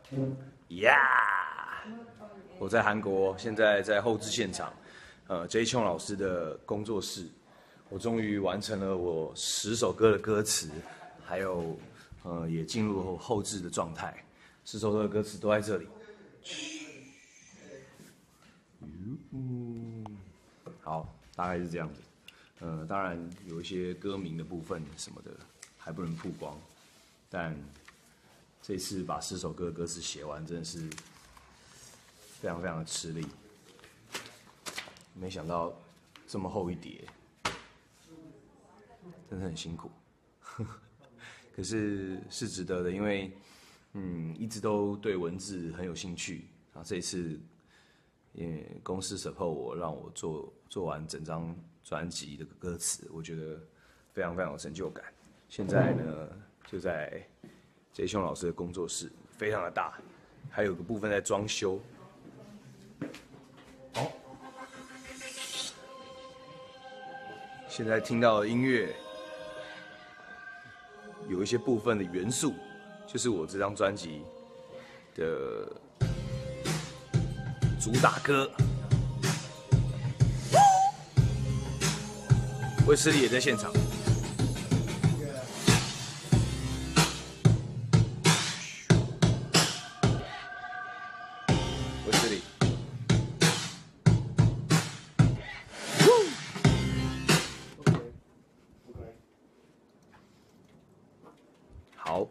呀！我在韩国，现在在后置现场，J. Chong 老师的工作室，我终于完成了我10首歌的歌词，还有也进入后置的状态，10首歌的歌词都在这里。好，大概是这样子。当然有一些歌名的部分什么的还不能曝光，但这次把10首歌的歌词写完，真的是非常非常的吃力。没想到这么厚一叠，真的很辛苦。可是是值得的，因为一直都对文字很有兴趣，然后这一次公司 support 我，让我做完整张专辑的歌词，我觉得非常非常有成就感。现在呢，就在J. Chong 老师的工作室，非常的大，还有个部分在装修。好，现在听到的音乐有一些部分的元素，就是我这张专辑的主打歌。卫斯理也在现场。卫斯理，好，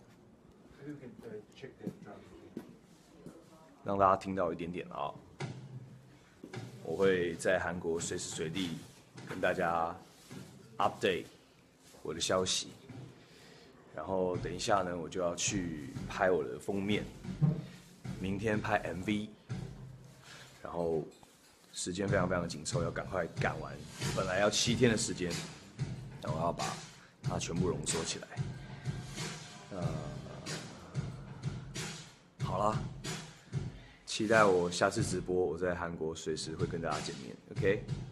让大家听到一点点啊。我会在韩国随时随地跟大家 update 我的消息，然后等一下呢，我就要去拍我的封面，明天拍 MV， 然后时间非常非常紧凑，要赶快赶完，本来要7天的时间，然后要把它全部浓缩起来。好啦，期待我下次直播，我在韩国随时会跟大家见面 ，OK。